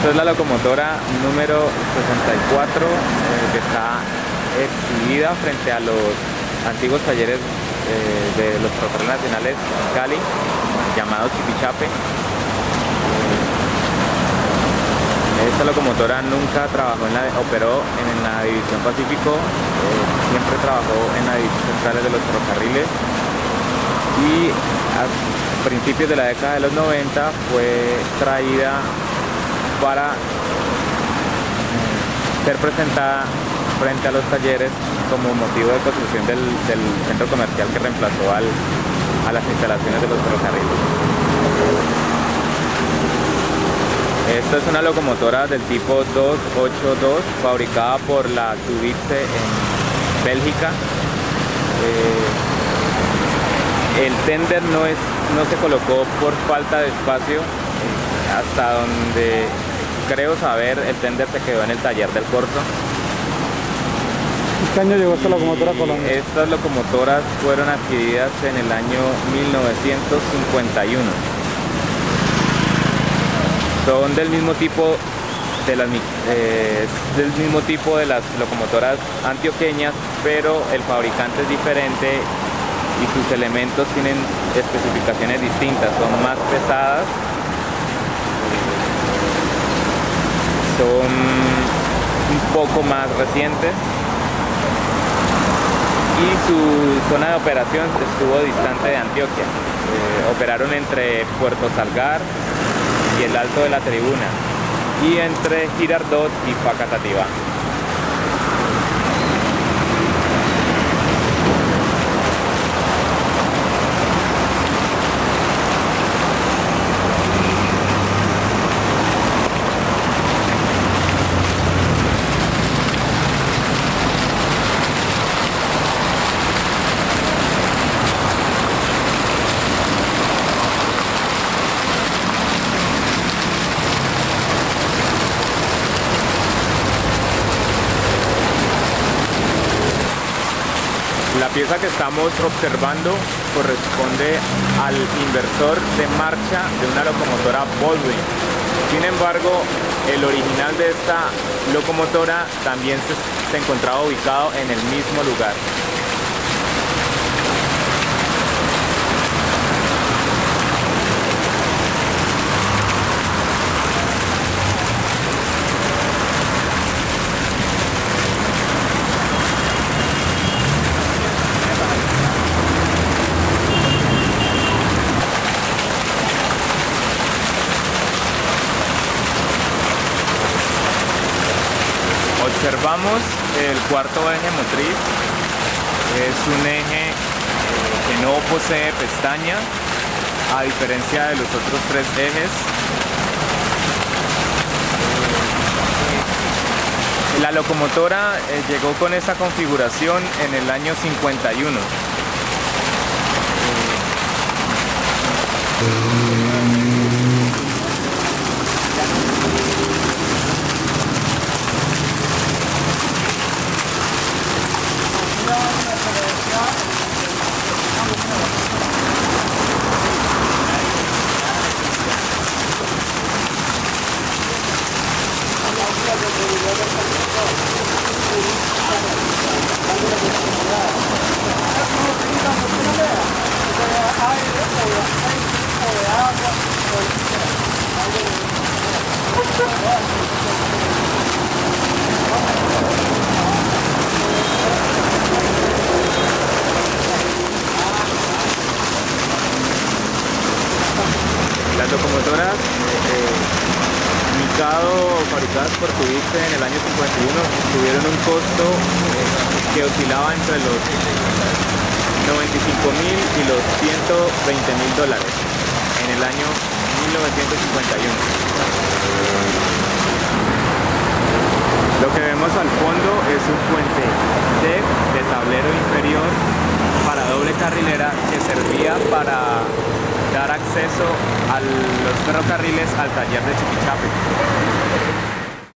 Esta es la locomotora número 64 que está exhibida frente a los antiguos talleres de los ferrocarriles nacionales en Cali, llamados Chipichape. Esta locomotora nunca operó en la división Pacífico, siempre trabajó en la división centrales de los ferrocarriles y a principios de la década de los 90 fue traída para ser presentada frente a los talleres como motivo de construcción del centro comercial que reemplazó a las instalaciones de los ferrocarriles. Esta es una locomotora del tipo 282 fabricada por la Tubice en Bélgica. El tender no se colocó por falta de espacio, hasta donde creo saber el tender se quedó en el taller del Corso. ¿Qué año llegó esta locomotora a Colombia? Estas locomotoras fueron adquiridas en el año 1951. Son del mismo tipo de las locomotoras antioqueñas, pero el fabricante es diferente y sus elementos tienen especificaciones distintas. Son más pesadas, son un poco más recientes y su zona de operación estuvo distante de Antioquia. Operaron entre Puerto Salgar y el Alto de la Tribuna, y entre Girardot y Facatativá. La pieza que estamos observando corresponde al inversor de marcha de una locomotora Baldwin. Sin embargo, el original de esta locomotora también se encontraba ubicado en el mismo lugar. Observamos el cuarto eje motriz. Es un eje que no posee pestaña, a diferencia de los otros tres ejes. La locomotora llegó con esta configuración en el año 51. Las locomotoras fabricadas por Tubice en el año 51 tuvieron un costo que oscilaba entre los $95.000 y los $120.000 en el año 1951. Lo que vemos al fondo es un puente de tablero inferior para doble carrilera que servía para dar acceso a los ferrocarriles al taller de Chipichape.